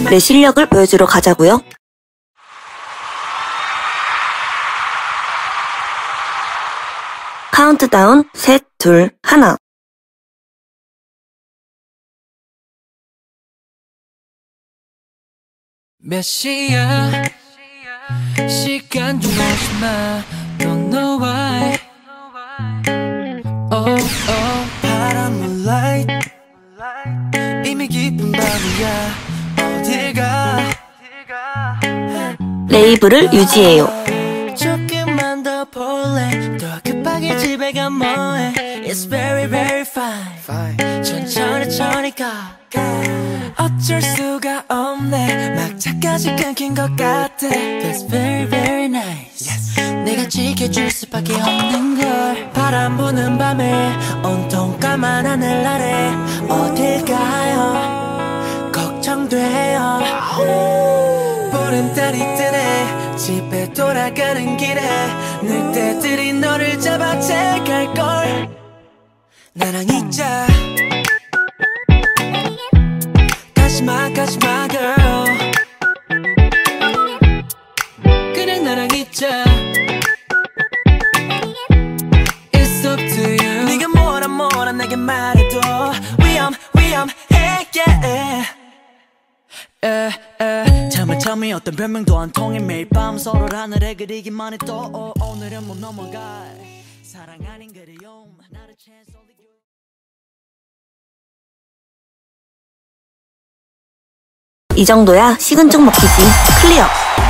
내 실력을 보여주러 가자고요. 카운트다운 셋, 둘, 하나. 몇 시야? 시간 좀 오지 마. Don't know why. Oh oh. 파란 moonlight. 이미 깊은 밤이야. 어딜 가? 레이브를 유지해요. 조금만 더 볼래. 더 급하게 집에 가 뭐해. It's very very fine. 천천히 가. 어쩔 수가 없네. 막차까지 끊긴 것 같아. That's very very nice. 내가 지켜줄 수밖에 없는 걸. 바람 부는 밤에 온통 까만 하늘 아래 어딜 가요? 걱정돼요. 보름달이 뜨네. 집에 돌아가는 길에 늑대들이 너를 잡아 채갈걸. 나랑 있자. 가지마 girl. 그냥 나랑 있자. It's up to you. 네가 뭐라 내게 말해도 위험해 참을 어떤 변명도 안 통해. 매일 밤 서로를 하늘에 그리기만 해도 오늘은 못 넘어가. 사랑 아닌 그래요. 나를 chance only you. 이 정도야 식은 죽 먹기지. 클리어.